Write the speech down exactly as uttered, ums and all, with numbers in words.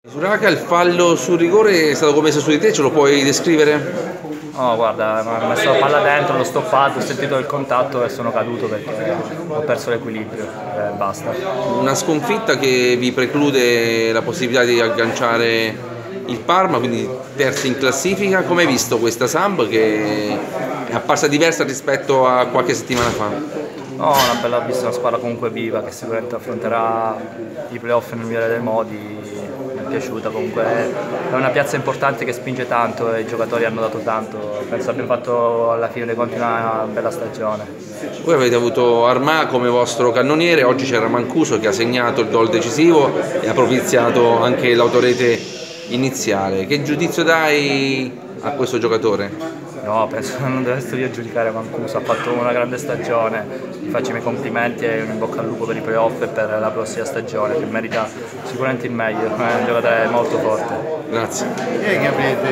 Su Raka il fallo sul rigore è stato commesso su di te, ce lo puoi descrivere? No, guarda, mi ha messo la palla dentro, l'ho stoppato, ho sentito il contatto e sono caduto perché ho perso l'equilibrio e basta. Una sconfitta che vi preclude la possibilità di agganciare il Parma, quindi terzi in classifica. Come hai visto questa Samp che è apparsa diversa rispetto a qualche settimana fa? No, una bella vista, una squadra comunque viva che sicuramente affronterà i playoff nel migliore dei modi. Mi è piaciuta, comunque è una piazza importante che spinge tanto e i giocatori hanno dato tanto. Penso abbiamo fatto alla fine dei conti una bella stagione. Voi avete avuto Armà come vostro cannoniere, oggi c'era Mancuso che ha segnato il gol decisivo e ha propiziato anche l'autorete iniziale. Che giudizio dai a questo giocatore? No, penso che non deve essere io a giudicare Mancuso, ha fatto una grande stagione, gli faccio i miei complimenti e un in bocca al lupo per i playoff e per la prossima stagione che merita sicuramente il meglio, è un giocatore molto forte. Grazie.